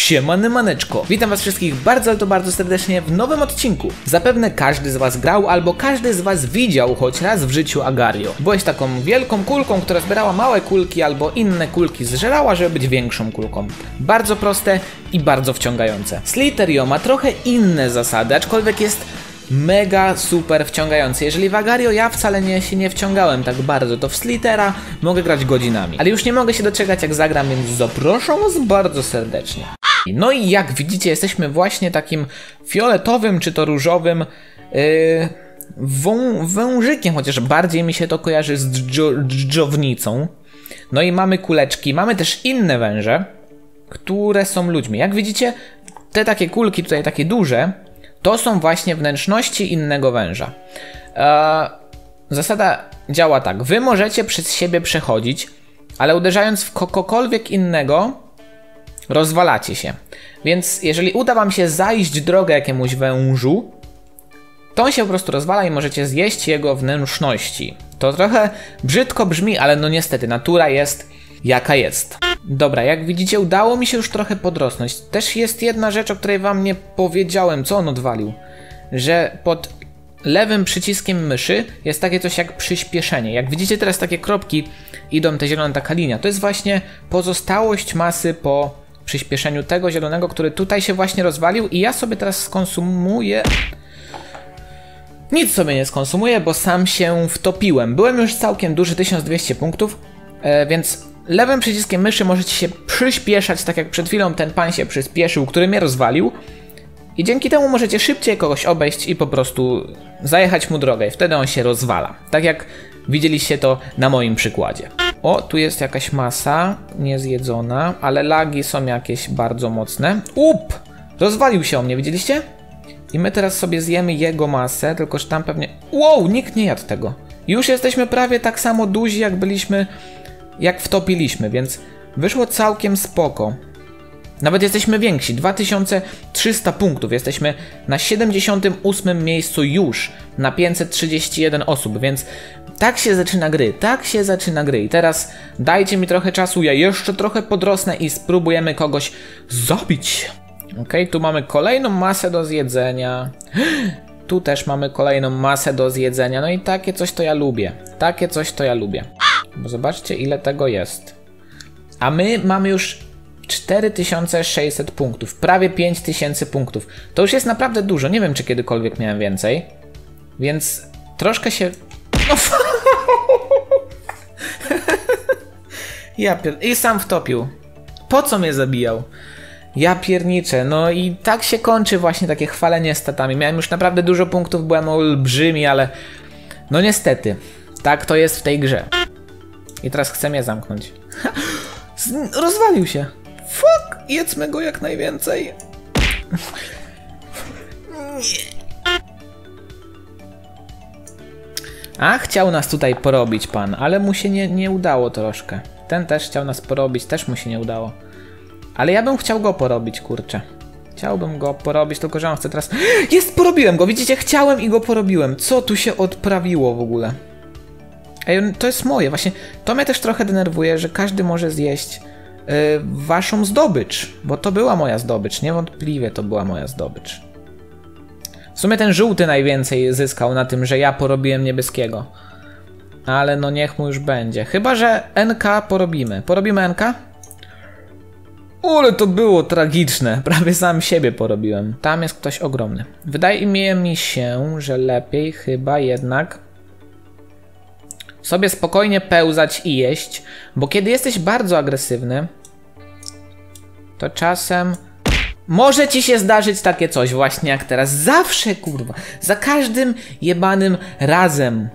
Siemany maneczko, witam was wszystkich bardzo, ale to bardzo serdecznie w nowym odcinku. Zapewne każdy z was grał albo każdy z was widział choć raz w życiu Agario. Byłeś taką wielką kulką, która zbierała małe kulki albo inne kulki zżerała, żeby być większą kulką. Bardzo proste i bardzo wciągające. Slither.io ma trochę inne zasady, aczkolwiek jest mega super wciągający. Jeżeli w Agario ja wcale się nie wciągałem tak bardzo, to w Slithera mogę grać godzinami. Ale już nie mogę się doczekać jak zagram, więc zapraszam was bardzo serdecznie. No i jak widzicie, jesteśmy właśnie takim fioletowym czy to różowym wężykiem, chociaż bardziej mi się to kojarzy z dżdżownicą. No i mamy kuleczki, mamy też inne węże, które są ludźmi. Jak widzicie, te takie kulki tutaj takie duże, to są właśnie wnętrzności innego węża. Zasada działa tak. Wy możecie przez siebie przechodzić, ale uderzając w kogokolwiek innego, rozwalacie się. Więc jeżeli uda wam się zajść drogę jakiemuś wężu, to on się po prostu rozwala i możecie zjeść jego wnętrzności. To trochę brzydko brzmi, ale no niestety, natura jest jaka jest. Dobra, jak widzicie, udało mi się już trochę podrosnąć. Też jest jedna rzecz, o której wam nie powiedziałem, co on odwalił. Że pod lewym przyciskiem myszy jest takie coś jak przyspieszenie. Jak widzicie teraz takie kropki idą, te zielona taka linia. To jest właśnie pozostałość masy po przyspieszeniu tego zielonego, który tutaj się właśnie rozwalił i ja sobie teraz skonsumuję... Nic sobie nie skonsumuję, bo sam się wtopiłem. Byłem już całkiem duży, 1200 punktów, więc lewym przyciskiem myszy możecie się przyspieszać, tak jak przed chwilą ten pan się przyspieszył, który mnie rozwalił. I dzięki temu możecie szybciej kogoś obejść i po prostu zajechać mu drogę i wtedy on się rozwala. Tak jak widzieliście to na moim przykładzie. O, tu jest jakaś masa niezjedzona, ale lagi są jakieś bardzo mocne. Rozwalił się o mnie, widzieliście? I my teraz sobie zjemy jego masę, tylko że tam pewnie... Wow, nikt nie jadł tego. Już jesteśmy prawie tak samo duzi, jak byliśmy, jak wtopiliśmy, więc wyszło całkiem spoko. Nawet jesteśmy więksi, 2300 punktów, jesteśmy na 78 miejscu już, na 531 osób, więc tak się zaczyna gry, I teraz dajcie mi trochę czasu, ja jeszcze trochę podrosnę i spróbujemy kogoś zabić. Okej, tu mamy kolejną masę do zjedzenia. Tu też mamy kolejną masę do zjedzenia. No i takie coś to ja lubię. Bo zobaczcie, ile tego jest. A my mamy już 4600 punktów. Prawie 5000 punktów. To już jest naprawdę dużo. Nie wiem, czy kiedykolwiek miałem więcej. Więc troszkę się... I sam wtopił. Po co mnie zabijał? Ja pierniczę, no i tak się kończy właśnie takie chwalenie statami. Miałem już naprawdę dużo punktów, byłem olbrzymi, ale no niestety, tak to jest w tej grze. I teraz chcę mnie zamknąć. Rozwalił się. Fuck, jedzmy go jak najwięcej. A chciał nas tutaj porobić pan, ale mu się nie udało troszkę. Ten też chciał nas porobić, też mu się nie udało. Ale ja bym chciał go porobić, kurczę. Chciałbym go porobić, tylko że on chce teraz... Jest, porobiłem go, widzicie? Chciałem i go porobiłem. Co tu się odprawiło w ogóle? Ej, to jest moje, właśnie. To mnie też trochę denerwuje, że każdy może zjeść waszą zdobycz. Bo to była moja zdobycz, niewątpliwie to była moja zdobycz. W sumie ten żółty najwięcej zyskał na tym, że ja porobiłem niebieskiego. Ale no niech mu już będzie. Chyba że NK porobimy. Porobimy NK? Ale to było tragiczne, prawie sam siebie porobiłem. Tam jest ktoś ogromny. Wydaje mi się, że lepiej chyba jednak sobie spokojnie pełzać i jeść, bo kiedy jesteś bardzo agresywny, to czasem może ci się zdarzyć takie coś właśnie jak teraz. Zawsze, kurwa, za każdym jebanym razem.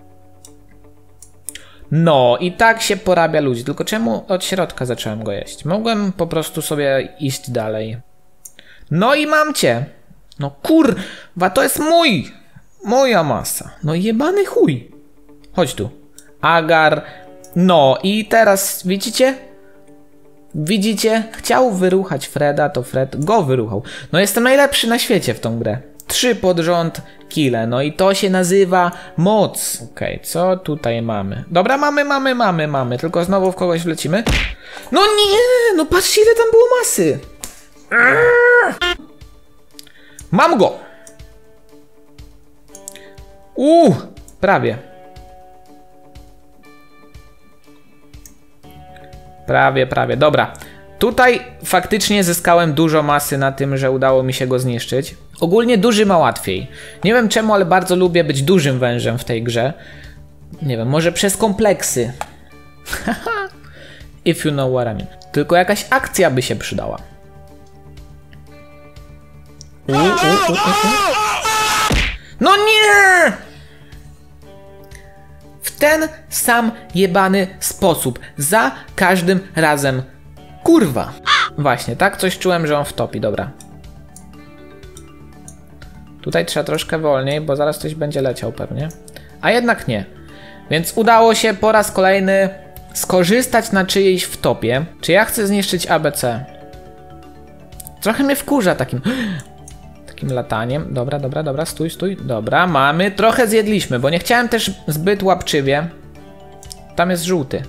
No i tak się porabia ludzi, tylko czemu od środka zacząłem go jeść? Mogłem po prostu sobie iść dalej. No i mam cię. No kurwa, to jest moja masa. No jebany chuj. Chodź tu. Agar. No i teraz widzicie? Widzicie? Chciał wyruchać Freda, to Fred go wyruchał. No jestem najlepszy na świecie w tą grę. 3 pod rząd kile, no i to się nazywa moc. Okej, co tutaj mamy? Dobra, mamy, tylko znowu w kogoś wlecimy. No nie, no patrzcie ile tam było masy. Mam go! Prawie. Prawie. Dobra. Tutaj faktycznie zyskałem dużo masy na tym, że udało mi się go zniszczyć. Ogólnie duży ma łatwiej. Nie wiem czemu, ale bardzo lubię być dużym wężem w tej grze. Nie wiem, może przez kompleksy. If you know what I mean. Tylko jakaś akcja by się przydała. No nie! W ten sam jebany sposób. Za każdym razem. Kurwa. Właśnie, tak coś czułem, że on wtopi. Dobra. Tutaj trzeba troszkę wolniej, bo zaraz ktoś będzie leciał pewnie. A jednak nie. Więc udało się po raz kolejny skorzystać na czyjejś wtopie. Czy ja chcę zniszczyć ABC? Trochę mnie wkurza takim lataniem. Dobra, stój. Dobra, mamy. Trochę zjedliśmy, bo nie chciałem też zbyt łapczywie. Tam jest żółty.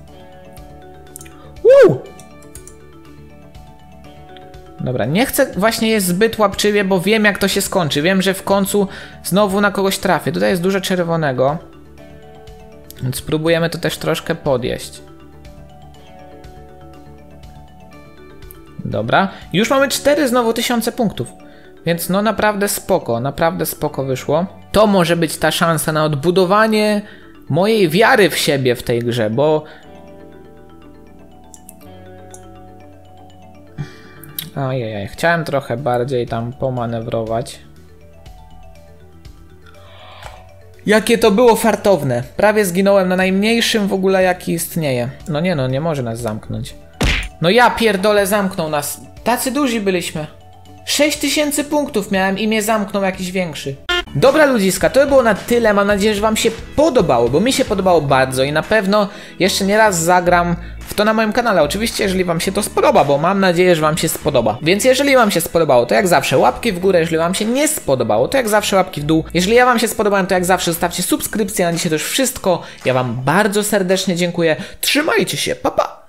Dobra, nie chcę właśnie jest zbyt łapczywie, bo wiem jak to się skończy. Wiem, że w końcu znowu na kogoś trafię. Tutaj jest dużo czerwonego. Więc spróbujemy to też troszkę podjeść. Dobra, już mamy 4 znowu 1000 punktów. Więc no naprawdę spoko wyszło. To może być ta szansa na odbudowanie mojej wiary w siebie w tej grze, bo... Ojej, chciałem trochę bardziej tam pomanewrować. Jakie to było fartowne. Prawie zginąłem na najmniejszym w ogóle jaki istnieje. No nie może nas zamknąć. No ja pierdolę, zamknął nas. Tacy duzi byliśmy. 6000 punktów miałem i mnie zamknął jakiś większy. Dobra ludziska, to by było na tyle. Mam nadzieję, że wam się podobało, bo mi się podobało bardzo i na pewno jeszcze nie raz zagram w to na moim kanale. Oczywiście, jeżeli wam się to spodoba, bo mam nadzieję, że wam się spodoba. Więc jeżeli wam się spodobało, to jak zawsze łapki w górę. Jeżeli wam się nie spodobało, to jak zawsze łapki w dół. Jeżeli ja wam się spodobałem, to jak zawsze zostawcie subskrypcję. Na dzisiaj to już wszystko. Ja wam bardzo serdecznie dziękuję. Trzymajcie się, pa pa!